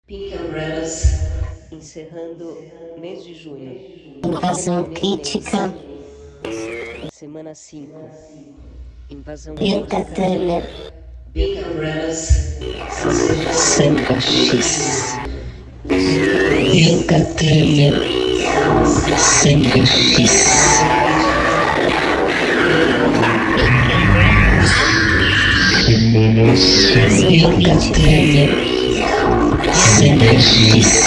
Pink Umbrellas, encerrando mês de junho. Invasão crítica. Semana 5. Invasão Bianca crítica. Turner. Pink Umbrellas. Sandra X. Bianca Turner. Sandra X. Bianca Turner. Sandra X.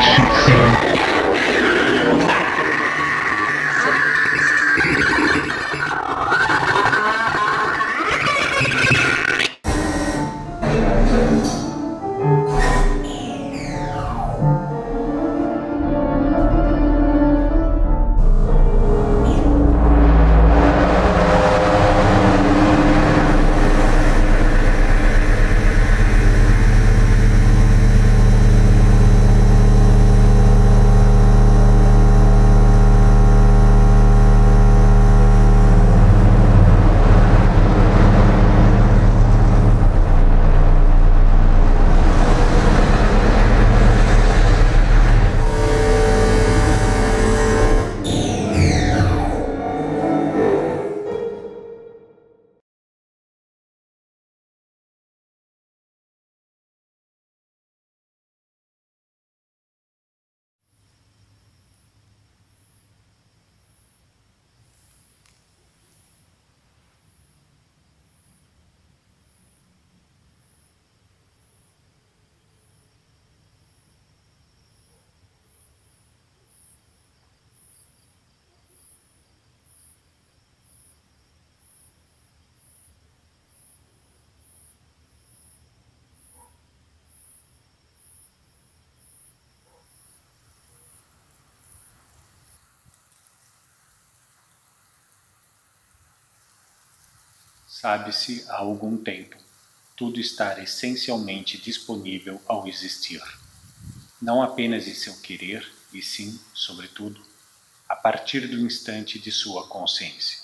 Sabe-se há algum tempo tudo estar essencialmente disponível ao existir, não apenas em seu querer, e sim, sobretudo, a partir do instante de sua consciência.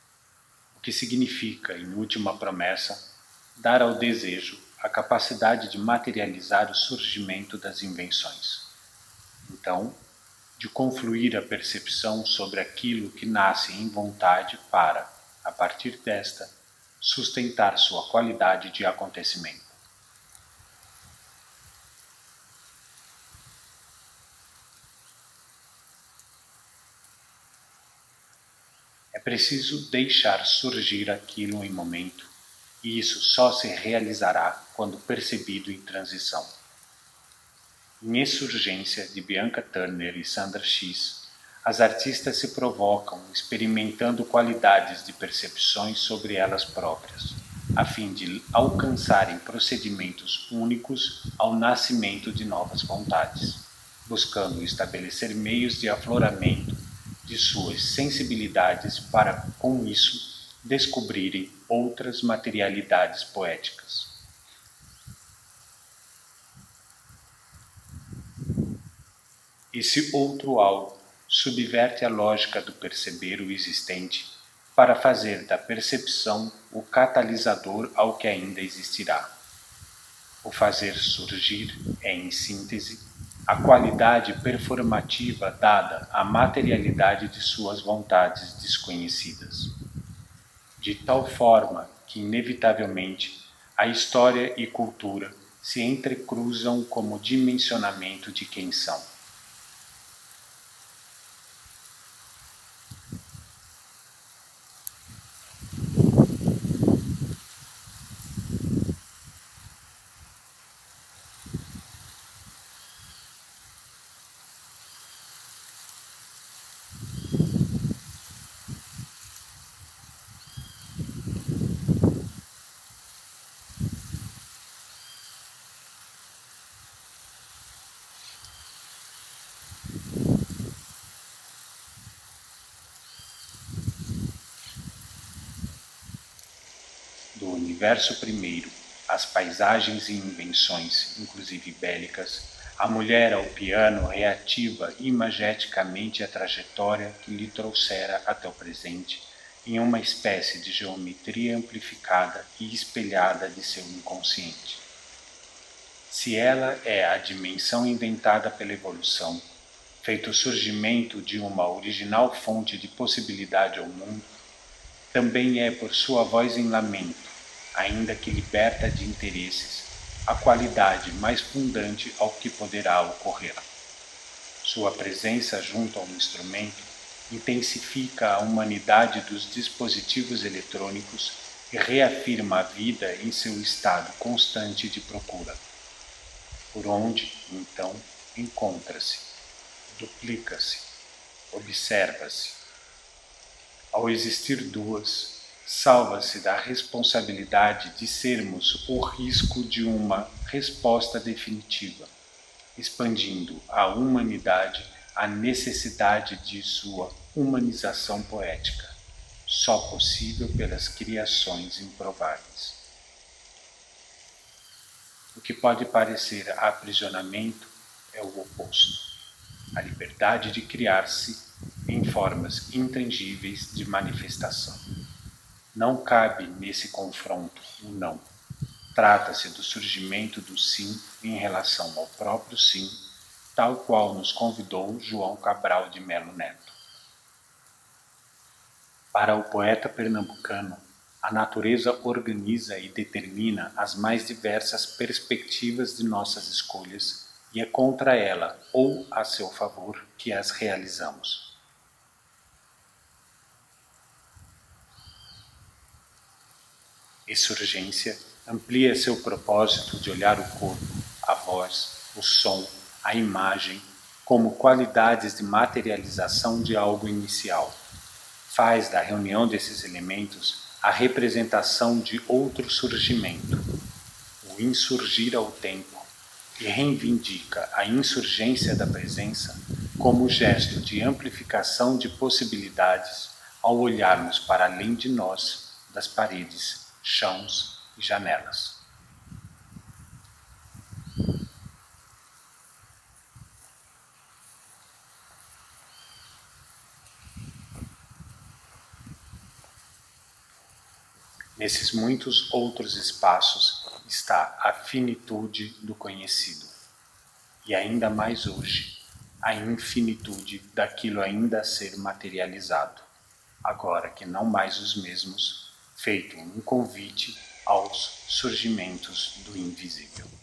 O que significa, em última promessa, dar ao desejo a capacidade de materializar o surgimento das invenções. Então, de confluir a percepção sobre aquilo que nasce em vontade para, a partir desta, sustentar sua qualidade de acontecimento. É preciso deixar surgir aquilo em momento, e isso só se realizará quando percebido em transição. Em Exsurgência, de Bianca Turner e Sandra X, as artistas se provocam experimentando qualidades de percepções sobre elas próprias, a fim de alcançarem procedimentos únicos ao nascimento de novas vontades, buscando estabelecer meios de afloramento de suas sensibilidades para, com isso, descobrirem outras materialidades poéticas. Esse outro algo subverte a lógica do perceber o existente para fazer da percepção o catalisador ao que ainda existirá. O fazer surgir é, em síntese, a qualidade performativa dada à materialidade de suas vontades desconhecidas. De tal forma que, inevitavelmente, a história e cultura se entrecruzam como dimensionamento de quem são. Do universo primeiro, as paisagens e invenções, inclusive bélicas, a mulher ao piano reativa imageticamente a trajetória que lhe trouxera até o presente, em uma espécie de geometria amplificada e espelhada de seu inconsciente. Se ela é a dimensão inventada pela evolução, feito o surgimento de uma original fonte de possibilidade ao mundo, também é por sua voz em lamento, ainda que liberta de interesses, a qualidade mais fundante ao que poderá ocorrer. Sua presença junto ao instrumento intensifica a humanidade dos dispositivos eletrônicos e reafirma a vida em seu estado constante de procura. Por onde, então, encontra-se, duplica-se, observa-se. Ao existir duas, salva-se da responsabilidade de sermos o risco de uma resposta definitiva, expandindo a humanidade à necessidade de sua humanização poética, só possível pelas criações improváveis. O que pode parecer aprisionamento é o oposto, a liberdade de criar-se em formas intangíveis de manifestação. Não cabe nesse confronto o não. Trata-se do surgimento do sim em relação ao próprio sim, tal qual nos convidou João Cabral de Melo Neto. Para o poeta pernambucano, a natureza organiza e determina as mais diversas perspectivas de nossas escolhas e é contra ela ou a seu favor que as realizamos. Exsurgência amplia seu propósito de olhar o corpo, a voz, o som, a imagem como qualidades de materialização de algo inicial. Faz da reunião desses elementos a representação de outro surgimento, o insurgir ao tempo, e reivindica a insurgência da presença como gesto de amplificação de possibilidades ao olharmos para além de nós, das paredes, chãos e janelas. Nesses muitos outros espaços está a finitude do conhecido, e ainda mais hoje, a infinitude daquilo ainda a ser materializado, agora que não mais os mesmos, feito um convite aos surgimentos do invisível.